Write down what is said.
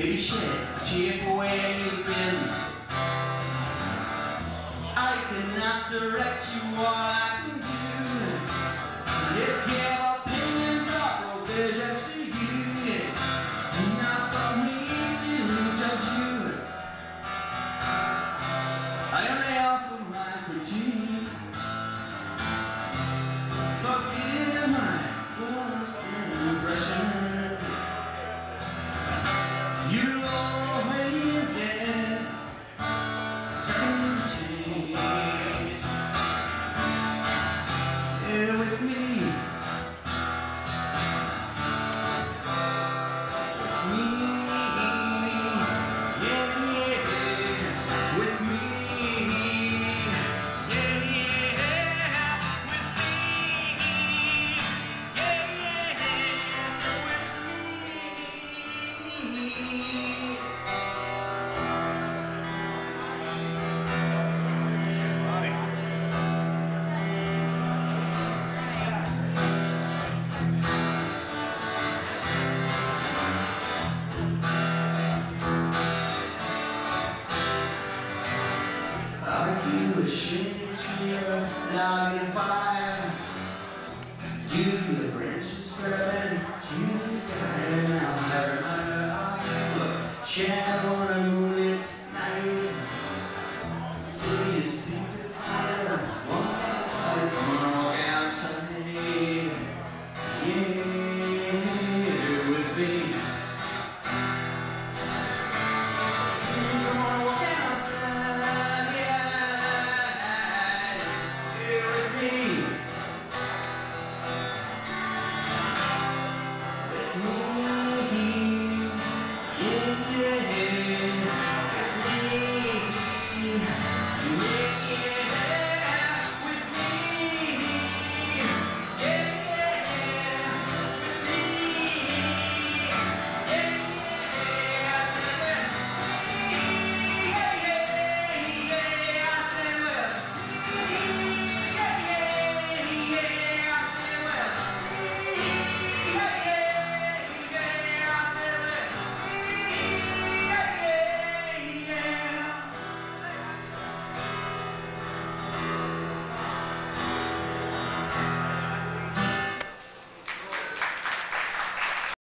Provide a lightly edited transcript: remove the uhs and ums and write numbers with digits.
maybe shed a tear for where you've been. I cannot direct you, all I can do is give opinions of provisions to you, not for me to judge you. I only offer my critique. Forgive my first impression. You'll always get second chance. Here with me. Shakespeare, log and fire. Do the branches spread to the sky? Now where are you? Shadow on a moonlit night. Do you sleep at night? Walk outside, come on, walk outside. Yeah, with me. Mm-hmm.